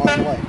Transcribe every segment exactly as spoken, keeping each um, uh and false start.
long way.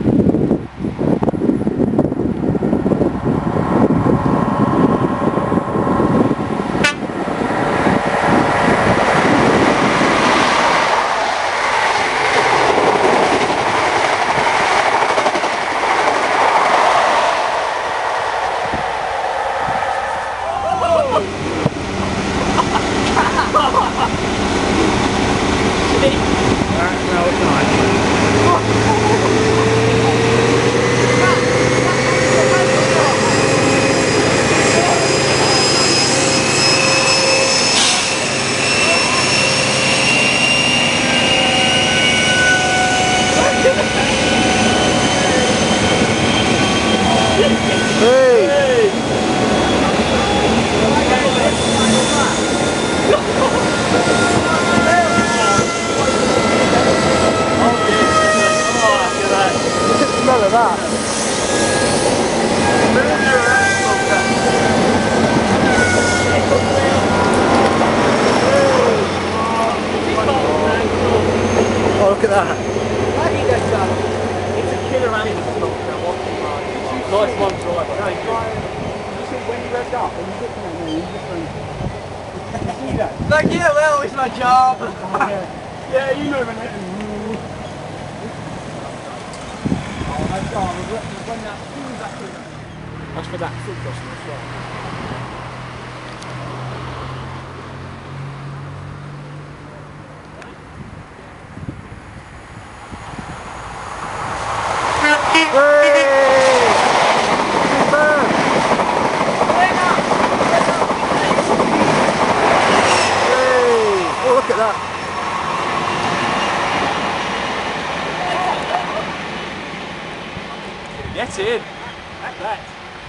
Smell of that. Oh, look at that. It's a killer animal. Nice one, driver. Thank you. You see when you revved up, when you hit me, you just went. You see that? Like, yeah, well, it's my job. Oh, yeah. Yeah, you know when it. That's for that foot crossing as well. Oh, look at that. Get in. Like that.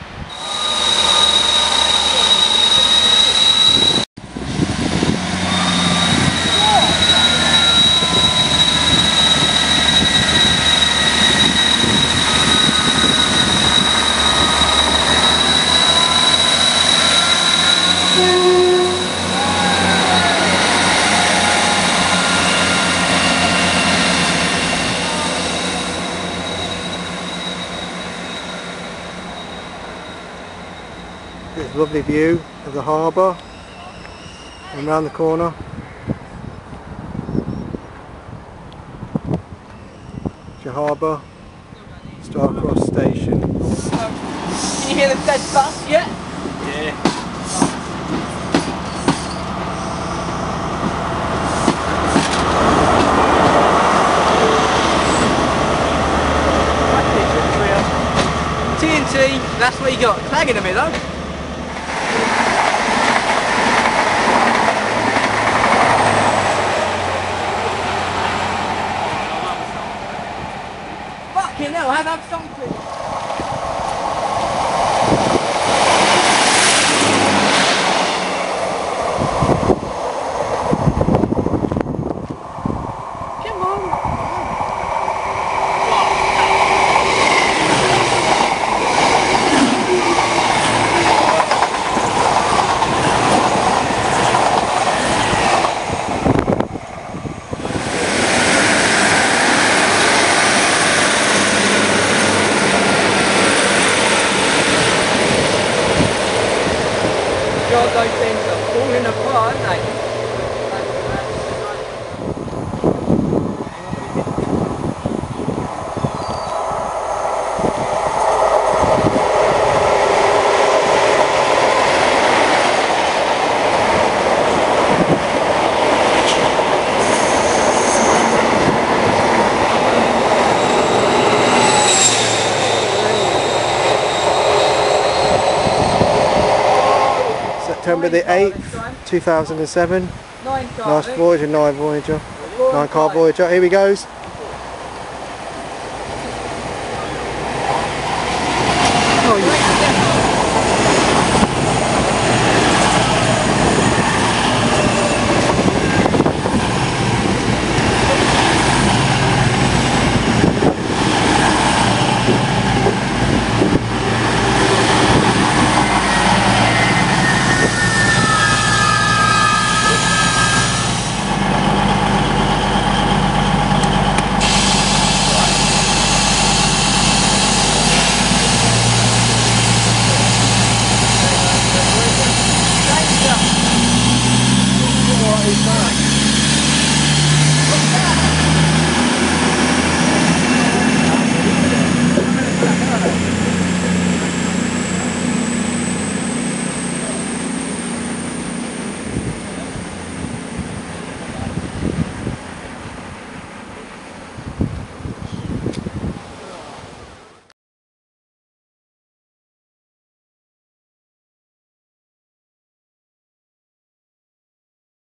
There's a lovely view of the harbour and round the corner. It's your harbour, Starcross Station. Can you hear the dead bus yet? Yeah. T N T, that's what you got. Clag in the middle. Fucking hell, have have something. Come on. God, those things are falling apart, aren't they? September the eighth, two thousand seven. Nine Nice Voyager, nine Voyager, nine car Voyager. Here he goes.